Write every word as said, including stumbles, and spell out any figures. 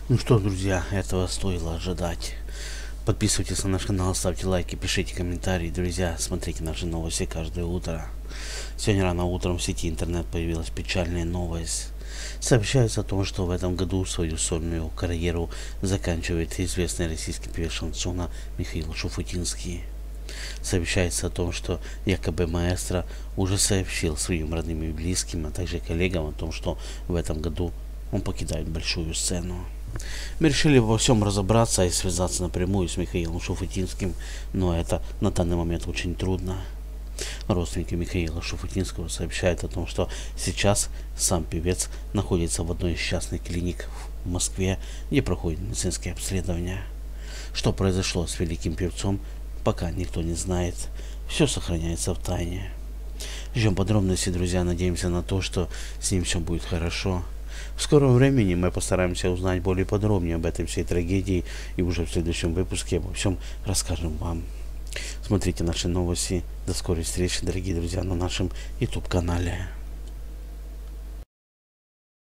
Ну что, друзья, этого стоило ожидать. Подписывайтесь на наш канал, ставьте лайки, пишите комментарии. Друзья, смотрите наши новости каждое утро. Сегодня рано утром в сети интернет появилась печальная новость. Сообщается о том, что в этом году свою сольную карьеру заканчивает известный российский певец шансона Михаил Шуфутинский. Сообщается о том, что якобы маэстро уже сообщил своим родным и близким, а также коллегам о том, что в этом году он покидает большую сцену. Мы решили во всем разобраться и связаться напрямую с Михаилом Шуфутинским, но это на данный момент очень трудно. Родственники Михаила Шуфутинского сообщают о том, что сейчас сам певец находится в одной из частных клиник в Москве, где проходят медицинские обследования. Что произошло с великим певцом, пока никто не знает. Все сохраняется в тайне. Ждем подробностей, друзья. Надеемся на то, что с ним все будет хорошо. В скором времени мы постараемся узнать более подробнее об этой всей трагедии, и уже в следующем выпуске обо всем расскажем вам. Смотрите наши новости. До скорой встречи, дорогие друзья, на нашем YouTube канале.